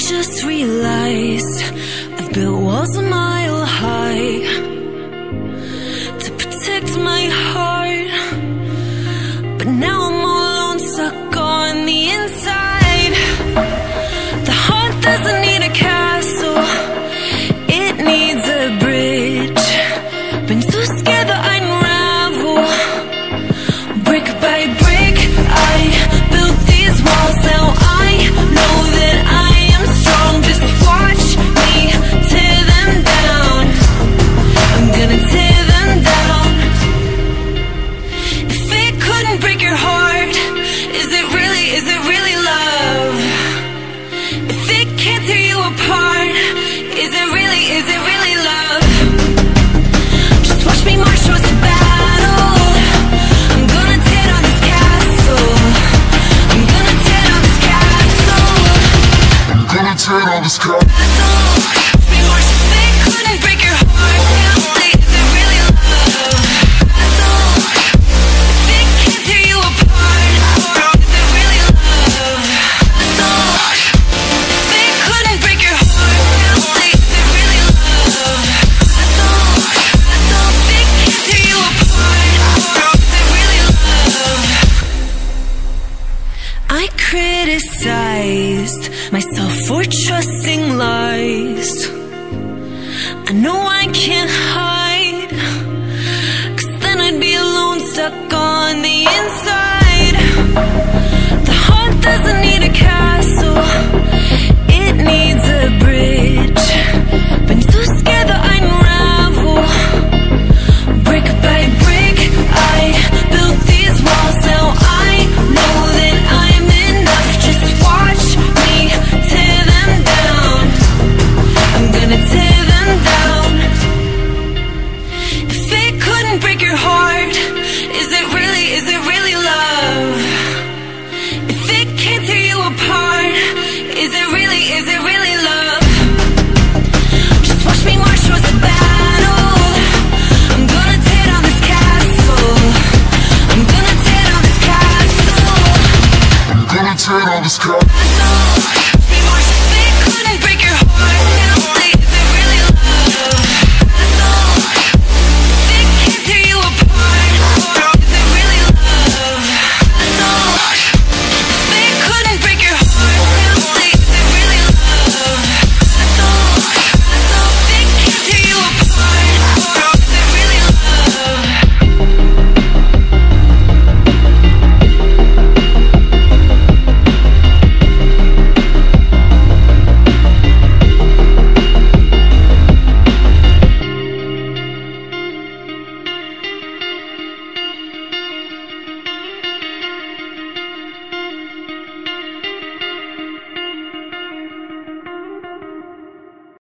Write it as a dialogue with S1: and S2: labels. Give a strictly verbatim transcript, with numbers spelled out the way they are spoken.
S1: just realized I've built walls a mile high to protect my heart, but now I'm all alone, stuck on the inside. The heart doesn't need a castle, it needs a bridge. Been too scared that I'd unravel. Brick by brick, I built these walls. Now I know that I am strong. Just watch me tear them down. I'm gonna tear them down. If it couldn't break your heart, is it really, is it really love? If it can't tear you apart, is it really, is it really love? Just watch me march towards the battle. I'm gonna tear down this castle. I'm gonna tear down this castle. I'm gonna tear down this castle. Watch me march. If it couldn't break your heart, is it really love? If it can't tear you apart, is it really love? If it couldn't break your heart, is it really love? If it can't tear you apart, is it really love? I criticized myself for trusting lies. I know I can't hide, 'cause then I'd be alone, stuck on the inside. The heart doesn't need